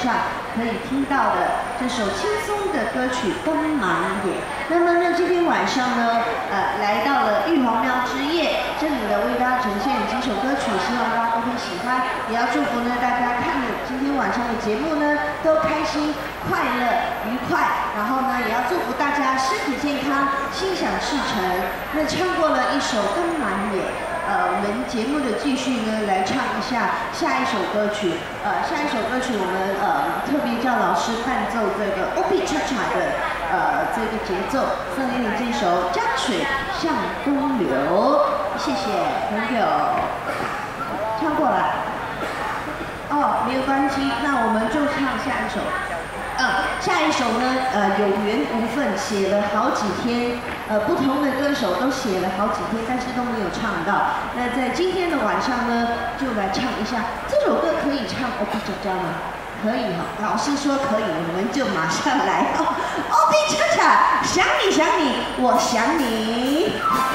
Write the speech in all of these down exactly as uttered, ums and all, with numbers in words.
上可以听到的这首轻松的歌曲《东蛮野》。那么呢，今天晚上呢，呃，来到了玉皇庙之夜，这里呢为大家呈现几首歌曲，希望大家都会喜欢。也要祝福呢大家看了今天晚上的节目呢，都开心、快乐、愉快。然后呢，也要祝福大家身体健康、心想事成。那唱过了一首《东蛮野》。 呃，我们节目的继续呢，来唱一下下一首歌曲。呃，下一首歌曲我们呃特别叫老师伴奏这个 O P 恰恰的呃这个节奏，送给你这首《江水向东流》。谢谢朋友，唱过了。哦，没有关系，那我们就唱下一首。 嗯，下一首呢，呃，有缘无分，写了好几天，呃，不同的歌手都写了好几天，但是都没有唱到。那在今天的晚上呢，就来唱一下这首歌，可以唱 O P 恰恰吗？可以哈，老师说可以，我们就马上来哦 O P 恰恰，想你想你，我想你。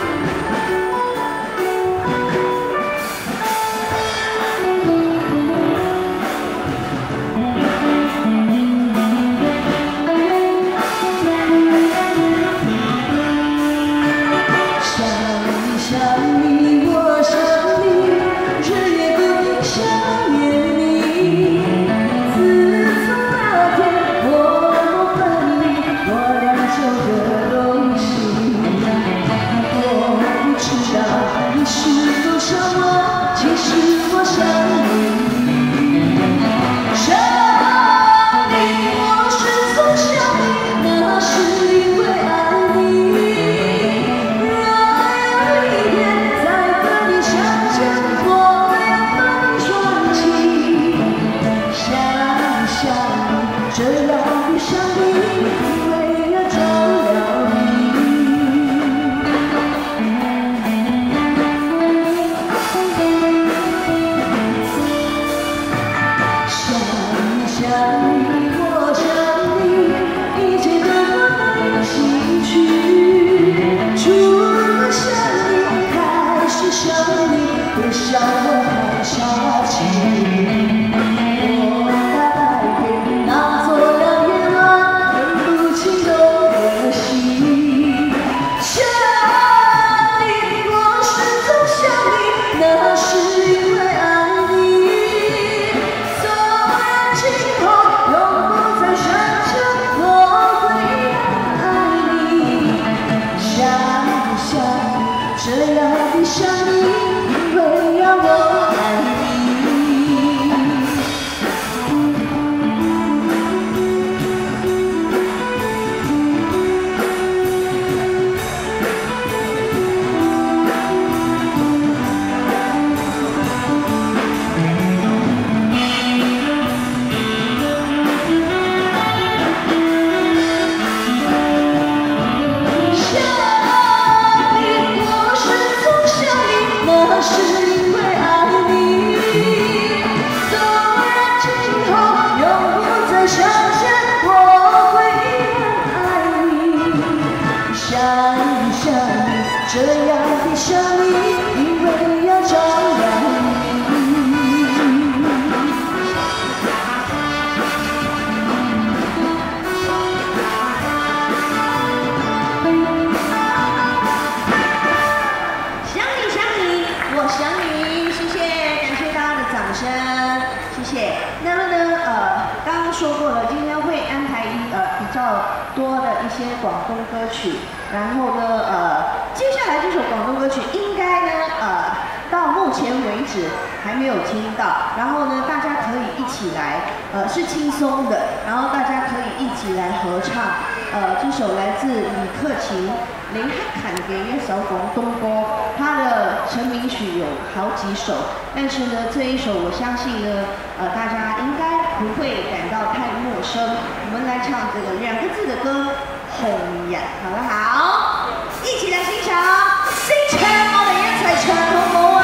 然后呢，呃，接下来这首广东歌曲应该呢，呃，到目前为止还没有听到。然后呢，大家可以一起来，呃，是轻松的，然后大家可以一起来合唱。呃，这首来自李克勤、林克坎嘅一首廣東歌，他的成名曲有好幾首，但是呢，這一首我相信呢，呃，大家應該不會感到太陌生。我們來唱這個兩個字的歌。 紅日，好不好？一起來欣賞，先唱我哋一齊唱好唔好啊？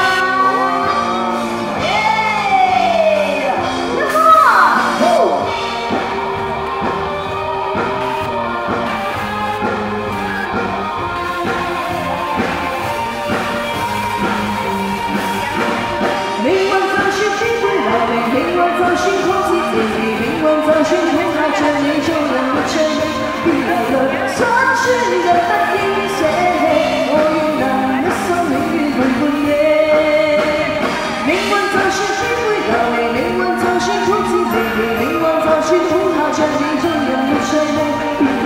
耶！明晚早是天會來臨，明晚早是空氣自然，明晚。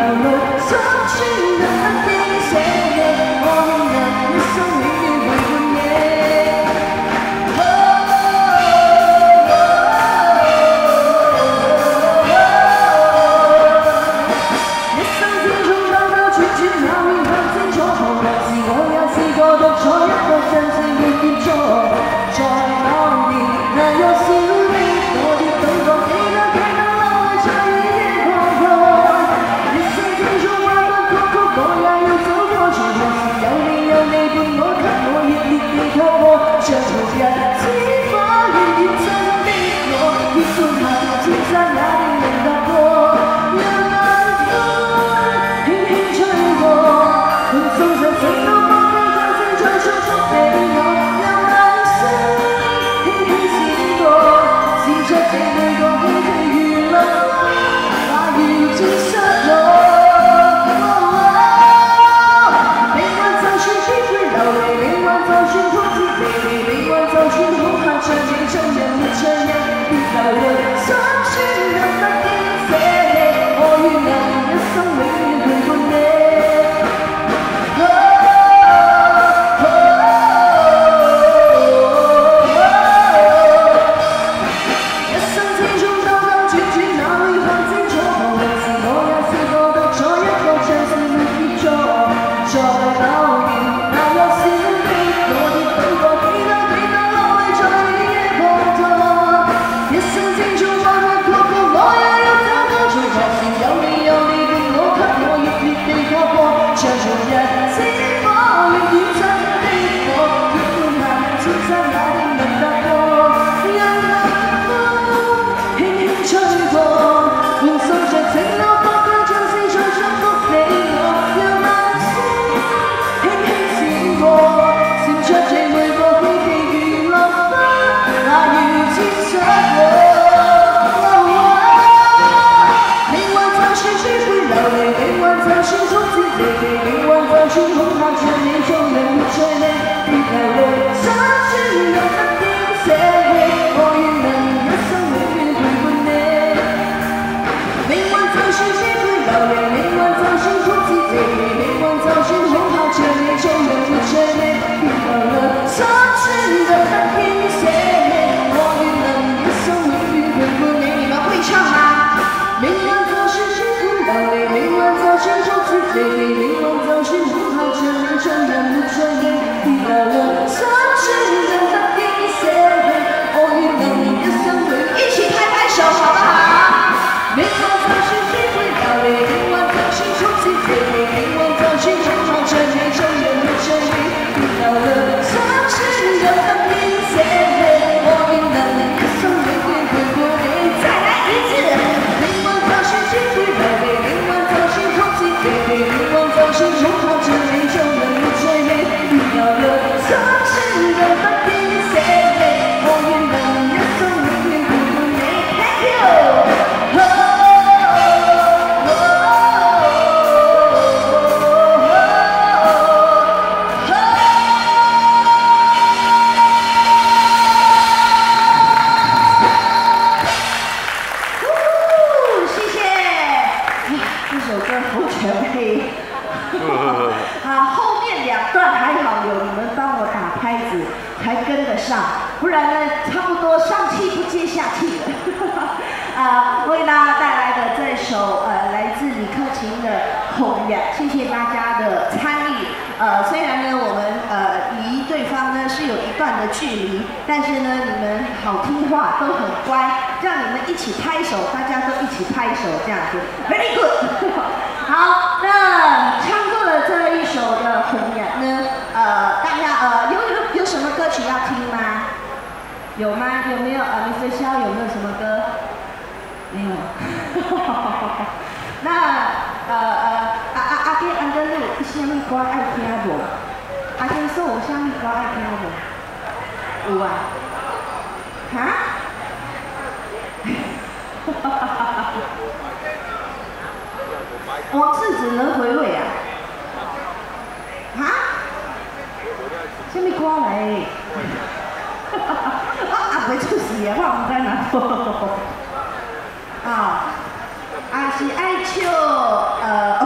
王世子能回味啊？啊？什么歌来？我也袂出事啊，我唔知哪啊，也是爱唱呃。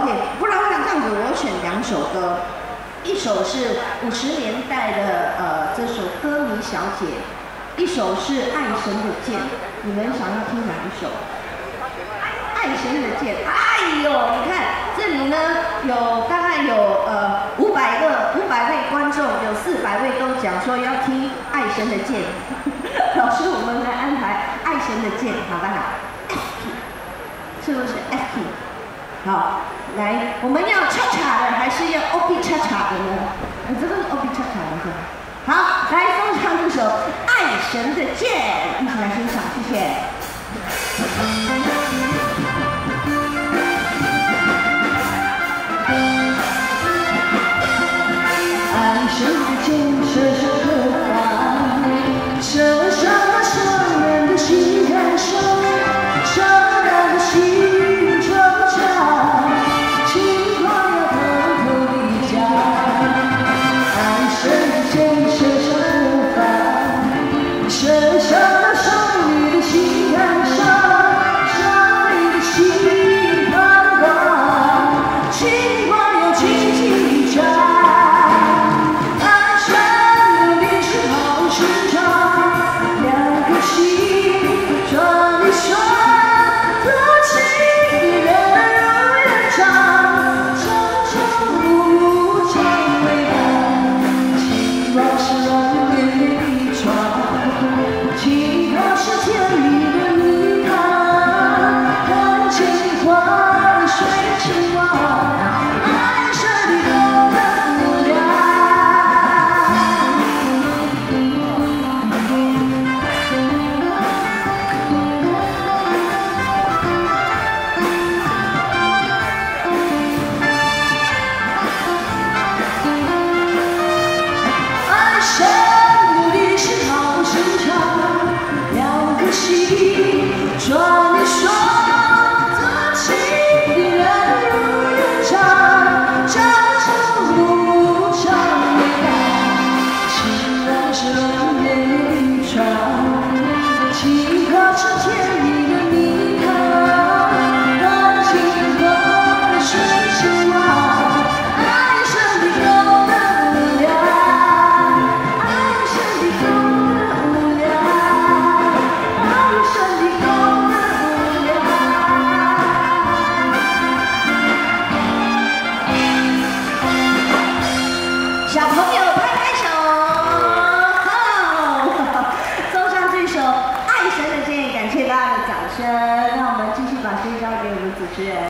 首歌，一首是五十年代的呃这首《歌迷小姐》，一首是《爱神的箭》。你们想要听哪一首？爱神的箭。哎呦，你看这里呢有大概有呃五百个五百位观众，有四百位都讲说要听《爱神的箭》。老师，我们来安排《爱神的箭》，好不好 ？F P 是不是 F P？ 好，来，我们要恰恰的还是要 O P 恰恰的呢？呃，这个是 O P 恰恰的是吧？好，来送上这首《爱神的箭》，一起来欣赏，谢谢。爱神的箭射向何方？射向那伤人的心坎上，伤人的心惆怅，情话要偷偷地讲。爱神的箭射向何方？射向那少女的心坎上，伤你的心彷徨，情话要轻轻地讲。抓你说的情依然如原长，朝朝暮朝未来，情往事容颜一场，情话是甜蜜的蜜糖，让情话水情望，爱神的功德无量，爱神的功德无量，爱神的功德。小朋友拍拍手，好，送上这首《爱神的箭》，感谢大家的掌声。那我们继续把时间交给我们主持人。